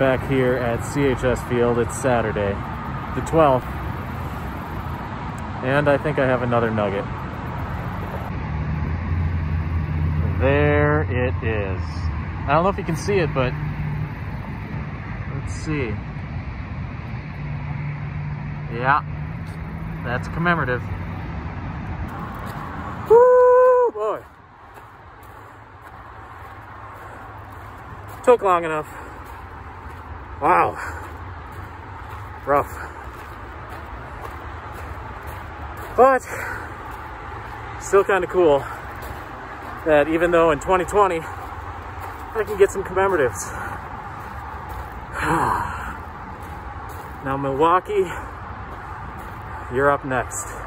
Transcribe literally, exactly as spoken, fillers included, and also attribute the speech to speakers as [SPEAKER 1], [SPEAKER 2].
[SPEAKER 1] back here at C H S field. It's Saturday, the twelfth, and I think I have another nugget. There it is. I don't know if you can see it, but let's see. Yeah, that's commemorative. Woo, boy. Took long enough. Wow. Rough. But still kind of cool that even though in twenty twenty I can get some commemoratives. Now Milwaukee, you're up next.